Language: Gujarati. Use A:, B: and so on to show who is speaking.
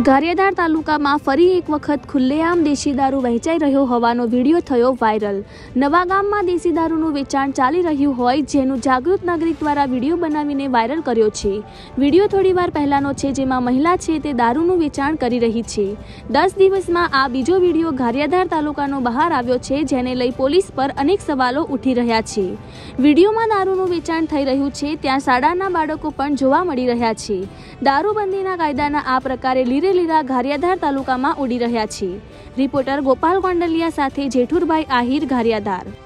A: ગારિયાધાર તાલુકામાં ફરી એક વખત ખુલ્લેઆમ દેશી દારૂ વહેંચાઈ રહ્યો હોવાનો વિડીયો થયો વાયરલ। નવા ગામમાં દેશી દારૂનું વેચાણ ચાલી રહ્યું હોય જેનું જાગૃત નાગરિક દ્વારા વિડીયો બનાવીને વાયરલ કર્યો છે। વિડીયો થોડીવાર પહેલાનો છે જેમાં મહિલા છે તે દારૂનું વેચાણ કરી રહી છે। 10 દિવસમાં આ બીજો વિડીયો ગારિયાધાર તાલુકાનો બહાર આવ્યો છે જેને લઈ પોલીસ પર અનેક સવાલો ઉઠી રહ્યા છે। વિડીયોમાં દારૂનું વેચાણ થઈ રહ્યું છે ત્યાં શાળાના બાળકો પણ જોવા મળી રહ્યા છે। દારૂબંધીના કાયદાના આ પ્રકારે લીરા ગારિયાધાર તાલુકામાં ઉડી રહ્યા છે। રિપોર્ટર ગોપાલ કોંડલિયા સાથે જેઠુરભાઈ આહિર, ગારિયાધાર।